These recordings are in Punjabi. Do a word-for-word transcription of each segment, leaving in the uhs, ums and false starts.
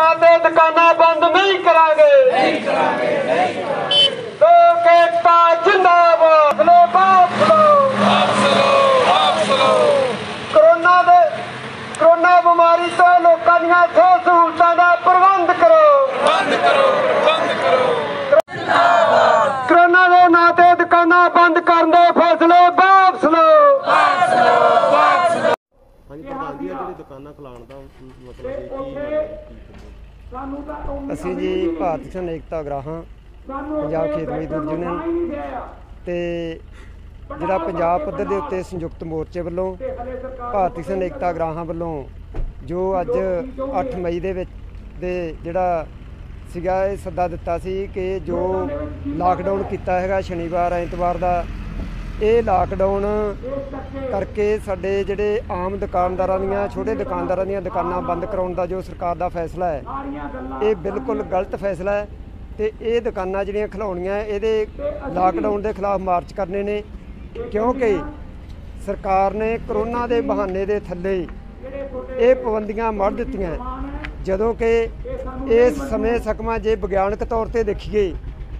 नाते दुकाना बंद नहीं करांगे, लोक एकता जिंदाबाद। लो वापस लो, वापस लो। कोरोना दे कोरोना बीमारी तो लोकां दीयां सौ सहूलतां दा प्रबंध करो, बंद करो, बंद करो। कोरोना दे नाते दुकाना बंद करन दे फैसले वापस लो, वापस लो, वापस लो। ਹਾਂਜੀ ਪ੍ਰਧਾਨ ਜੀ ਜਿਹੜੀ ਦੁਕਾਨਾਂ ਖੁਲਾਉਣ ਦਾ ਮਤਲਬ ਕੀ ਅਸੀਂ ਜੀ ਭਾਰਤੀ ਕਿਸਾਨ ਏਕਤਾ ਅਗਰਾਹਾਂ ਪੰਜਾਬ ਖੇਤ ਮਜ਼ਦੂਰ ਯੂਨੀਅਨ ਤੇ ਜਿਹੜਾ ਪੰਜਾਬ ਪੱਧਰ ਦੇ ਉੱਤੇ ਸੰਯੁਕਤ ਮੋਰਚੇ ਵੱਲੋਂ ਭਾਰਤੀ ਕਿਸਾਨ ਏਕਤਾ ਅਗਰਾਹਾਂ ਵੱਲੋਂ ਜੋ ਅੱਜ ਅੱਠ ਮਈ ਦੇ ਵਿੱਚ ਦੇ ਜਿਹੜਾ ਸੀਗਾ ਇਹ ਸੱਦਾ ਦਿੱਤਾ ਸੀ ਕਿ ਜੋ ਲਾਕਡਾਊਨ ਕੀਤਾ ਹੈਗਾ ਸ਼ਨੀਵਾਰ ਐਤਵਾਰ ਦਾ, ਇਹ ਲਾਕਡਾਊਨ ਕਰਕੇ ਸਾਡੇ ਜਿਹੜੇ ਆਮ ਦੁਕਾਨਦਾਰਾਂ ਦੀਆਂ ਛੋਟੇ ਦੁਕਾਨਦਾਰਾਂ ਦੀਆਂ ਦੁਕਾਨਾਂ ਬੰਦ ਕਰਾਉਣ ਦਾ ਜੋ ਸਰਕਾਰ ਦਾ ਫੈਸਲਾ ਹੈ ਇਹ ਬਿਲਕੁਲ ਗਲਤ ਫੈਸਲਾ ਹੈ। ਤੇ ਇਹ ਦੁਕਾਨਾਂ ਜਿਹੜੀਆਂ ਖਿਲਾਉਣੀਆਂ ਇਹਦੇ ਲਾਕਡਾਊਨ ਦੇ ਖਿਲਾਫ ਮਾਰਚ ਕਰਨੇ ਨੇ, ਕਿਉਂਕਿ ਸਰਕਾਰ ਨੇ ਕਰੋਨਾ ਦੇ ਬਹਾਨੇ ਦੇ ਥੱਲੇ ਇਹ ਪਾਬੰਦੀਆਂ ਮੜ ਦਿੱਤੀਆਂ, ਜਦੋਂ ਕਿ ਇਸ ਸਮੇਂ ਸਕਮਾ ਜੇ ਵਿਗਿਆਨਕ ਤੌਰ ਤੇ ਦੇਖੀਏ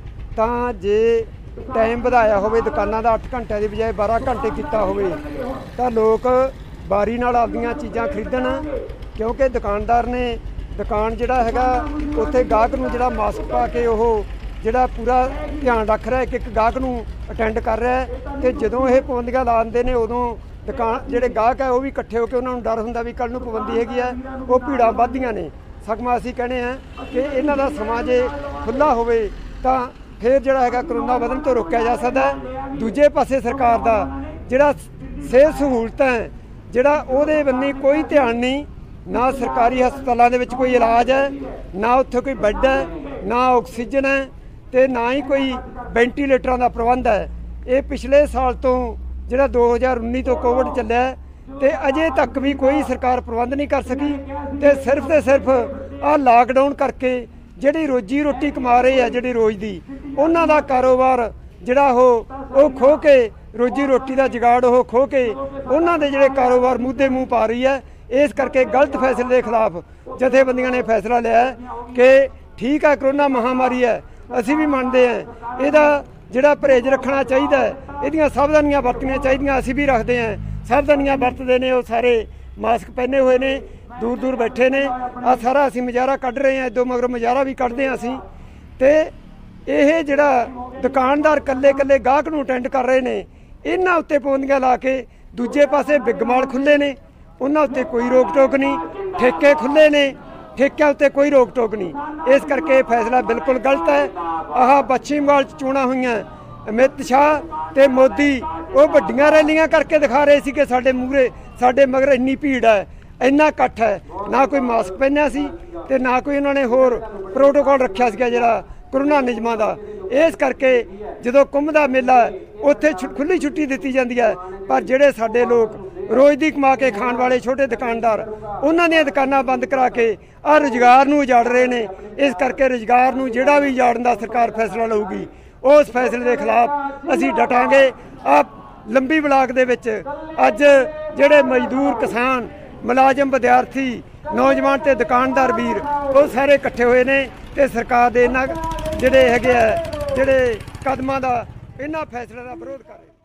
ਤਾਂ ਜੇ टाइम ਵਧਾਇਆ ਹੋਵੇ ਦੁਕਾਨਾਂ ਦਾ ਅੱਠ ਘੰਟਿਆਂ ਦੀ ਬਜਾਏ ਬਾਰਾਂ ਘੰਟੇ ਕੀਤਾ ਹੋਵੇ ਤਾਂ ਲੋਕ ਬਾਰੀ ਨਾਲ ਆਪਦੀਆਂ ਚੀਜ਼ਾਂ ਖਰੀਦਣ, ਕਿਉਂਕਿ ਦੁਕਾਨਦਾਰ ਨੇ ਦੁਕਾਨ ਜਿਹੜਾ ਹੈਗਾ ਉੱਥੇ ਗਾਹਕ ਨੂੰ ਜਿਹੜਾ ਮਾਸਕ ਪਾ ਕੇ ਉਹ ਜਿਹੜਾ ਪੂਰਾ ਧਿਆਨ ਰੱਖ ਰਿਹਾ, ਇੱਕ ਇੱਕ ਗਾਹਕ ਨੂੰ ਅਟੈਂਡ ਕਰ ਰਿਹਾ ਤੇ ਜਦੋਂ ਇਹ ਪਾਬੰਦੀਆਂ ਲਾ ਦਿੰਦੇ ਨੇ ਉਦੋਂ ਦੁਕਾਨ ਜਿਹੜੇ ਗਾਹਕ ਹੈ ਉਹ ਵੀ ਇਕੱਠੇ ਹੋ ਕੇ ਉਹਨਾਂ ਨੂੰ ਡਰ ਹੁੰਦਾ ਵੀ ਕੱਲ੍ਹ ਨੂੰ ਪਾਬੰਦੀ ਹੈਗੀ ਹੈ, ਉਹ ਭੀੜਾਂ ਵੱਧਦੀਆਂ ਨੇ। ਸਗੋਂ ਅਸੀਂ ਕਹਿੰਦੇ ਹਾਂ ਕਿ ਇਹਨਾਂ ਦਾ ਸਮਾਂ ਜੇ ਖੁੱਲ੍ਹਾ ਹੋਵੇ ਤਾਂ ਫਿਰ ਜਿਹੜਾ ਹੈਗਾ ਕਰੋਨਾ ਵਧਣ ਤੋਂ ਰੋਕਿਆ ਜਾ ਸਕਦਾ। ਦੂਜੇ ਪਾਸੇ ਸਰਕਾਰ ਦਾ ਜਿਹੜਾ ਸਿਹਤ ਸਹੂਲਤਾਂ ਜਿਹੜਾ ਉਹਦੇ ਬੰਨੀ ਕੋਈ ਧਿਆਨ ਨਹੀਂ, ਨਾ ਸਰਕਾਰੀ ਹਸਪਤਾਲਾਂ ਦੇ ਵਿੱਚ ਕੋਈ ਇਲਾਜ ਹੈ, ਨਾ ਉੱਥੇ ਕੋਈ ਬੈੱਡ ਹੈ, ਨਾ ਆਕਸੀਜਨ ਹੈ ਤੇ ਨਾ ਹੀ ਕੋਈ ਵੈਂਟੀਲੇਟਰਾਂ ਦਾ ਪ੍ਰਬੰਧ ਹੈ। ਇਹ ਪਿਛਲੇ ਸਾਲ ਤੋਂ ਜਿਹੜਾ ਦੋ ਹਜ਼ਾਰ ਉੱਨੀ ਤੋਂ ਕੋਵਿਡ ਚੱਲਿਆ ਤੇ ਅਜੇ ਤੱਕ ਵੀ ਕੋਈ ਸਰਕਾਰ ਪ੍ਰਬੰਧ ਨਹੀਂ ਕਰ ਸਕੀ ਤੇ ਸਿਰਫ ਤੇ ਸਿਰਫ ਆਹ ਲਾਕਡਾਊਨ ਕਰਕੇ ਜਿਹੜੀ ਰੋਜੀ ਰੋਟੀ ਕਮਾ ਰਹੇ ਆ ਜਿਹੜੀ ਰੋਜ਼ ਦੀ ਉਹਨਾਂ ਦਾ ਕਾਰੋਬਾਰ ਜਿਹੜਾ ਉਹ ਉਹ ਖੋ ਕੇ ਰੋਜੀ ਰੋਟੀ ਦਾ ਜੁਗਾੜ ਉਹ ਖੋ ਕੇ ਉਹਨਾਂ ਦੇ ਜਿਹੜੇ ਕਾਰੋਬਾਰ ਮੂਧੇ ਮੂੰਹ ਪਾ ਰਹੀ ਹੈ। ਇਸ ਕਰਕੇ ਗਲਤ ਫੈਸਲੇ ਦੇ ਖਿਲਾਫ ਜਥੇਬੰਦੀਆਂ ਨੇ ਫੈਸਲਾ ਲਿਆ ਕਿ ਠੀਕ ਹੈ ਕਰੋਨਾ ਮਹਾਮਾਰੀ ਹੈ, ਅਸੀਂ ਵੀ ਮੰਨਦੇ ਹਾਂ ਇਹਦਾ ਜਿਹੜਾ ਪਰਹੇਜ਼ ਰੱਖਣਾ ਚਾਹੀਦਾ, ਇਹਦੀਆਂ ਸਾਵਧਾਨੀਆਂ ਵਰਤਣੀਆਂ ਚਾਹੀਦੀਆਂ, ਅਸੀਂ ਵੀ ਰੱਖਦੇ ਹਾਂ। ਸਾਵਧਾਨੀਆਂ ਵਰਤਦੇ ਨੇ ਉਹ ਸਾਰੇ ਮਾਸਕ ਪਹਿਨੇ ਹੋਏ ਨੇ, ਦੂਰ ਦੂਰ ਬੈਠੇ ਨੇ, ਆ ਸਾਰਾ ਅਸੀਂ ਮੁਜ਼ਾਹਰਾ ਕੱਢ ਰਹੇ ਹਾਂ, ਇਦੋਂ ਮਗਰੋਂ ਮੁਜ਼ਾਹਰਾ ਵੀ ਕੱਢਦੇ ਹਾਂ ਅਸੀਂ। ਤੇ ਇਹ ਜਿਹੜਾ ਦੁਕਾਨਦਾਰ ਕੱਲੇ ਕੱਲੇ ਗਾਹਕ ਨੂੰ ਅਟੈਂਡ ਕਰ ਰਹੇ ਨੇ ਇਹਨਾਂ ਉੱਤੇ ਪਾਬੰਦੀਆਂ ਲਾ ਕੇ, ਦੂਜੇ ਪਾਸੇ ਬਿੱਗ ਮਾਲ ਖੁੱਲ੍ਹੇ ਨੇ ਉਹਨਾਂ ਉੱਤੇ ਕੋਈ ਰੋਕ ਟੋਕ ਨਹੀਂ, ਠੇਕੇ ਖੁੱਲ੍ਹੇ ਨੇ ਠੇਕਿਆਂ ਉੱਤੇ ਕੋਈ ਰੋਕ ਟੋਕ ਨਹੀਂ। ਇਸ ਕਰਕੇ ਇਹ ਫੈਸਲਾ ਬਿਲਕੁਲ ਗਲਤ ਹੈ। ਆਹ ਪੱਛਮੀ ਬੰਗਾਲ 'ਚ ਚੋਣਾਂ ਹੋਈਆਂ, ਅਮਿਤ ਸ਼ਾਹ ਤੇ ਮੋਦੀ ਉਹ ਵੱਡੀਆਂ ਰੈਲੀਆਂ ਕਰਕੇ ਦਿਖਾ ਰਹੇ ਸੀ ਕਿ ਸਾਡੇ ਮੂਹਰੇ ਸਾਡੇ ਮਗਰ ਇੰਨੀ ਭੀੜ ਹੈ, ਇੰਨਾ ਇਕੱਠ ਹੈ, ਨਾ ਕੋਈ ਮਾਸਕ ਪਹਿਨਿਆ ਸੀ ਤੇ ਨਾ ਕੋਈ ਉਹਨਾਂ ਨੇ ਹੋਰ ਪ੍ਰੋਟੋਕਾਲ ਰੱਖਿਆ ਸੀਗਾ ਜਿਹੜਾ ਕਰੋਨਾ ਨਿਯਮਾਂ ਦਾ। ਇਸ ਕਰਕੇ ਜਦੋਂ ਕੁੰਭ ਦਾ ਮੇਲਾ ਉੱਥੇ ਖੁੱਲ੍ਹੀ ਛੁੱਟੀ ਦਿੱਤੀ ਜਾਂਦੀ ਹੈ, ਪਰ ਜਿਹੜੇ ਸਾਡੇ ਲੋਕ ਰੋਜ਼ ਦੀ ਕਮਾ ਕੇ ਖਾਣ ਵਾਲੇ ਛੋਟੇ ਦੁਕਾਨਦਾਰ ਉਹਨਾਂ ਦੀਆਂ ਦੁਕਾਨਾਂ ਬੰਦ ਕਰਾ ਕੇ ਆਹ ਰੁਜ਼ਗਾਰ ਨੂੰ ਉਜਾੜ ਰਹੇ ਨੇ। ਇਸ ਕਰਕੇ ਰੁਜ਼ਗਾਰ ਨੂੰ ਜਿਹੜਾ ਵੀ ਉਜਾੜਨ ਦਾ ਸਰਕਾਰ ਫੈਸਲਾ ਲਊਗੀ ਉਸ ਫੈਸਲੇ ਦੇ ਖਿਲਾਫ ਅਸੀਂ ਡਟਾਂਗੇ। ਆ ਲੰਬੀ ਬਲਾਕ ਦੇ ਵਿੱਚ ਅੱਜ ਜਿਹੜੇ ਮਜ਼ਦੂਰ ਕਿਸਾਨ ਮੁਲਾਜ਼ਮ ਵਿਦਿਆਰਥੀ ਨੌਜਵਾਨ ਤੇ ਦੁਕਾਨਦਾਰ ਵੀਰ ਉਹ ਸਾਰੇ ਇਕੱਠੇ ਹੋਏ ਨੇ ਤੇ ਸਰਕਾਰ ਦੇ ਇਹਨਾਂ ਜਿਹੜੇ ਹੈਗੇ ਆ ਜਿਹੜੇ ਕਦਮਾਂ ਦਾ ਇਹਨਾਂ ਫੈਸਲੇ ਦਾ ਵਿਰੋਧ ਕਰ ਰਹੇ।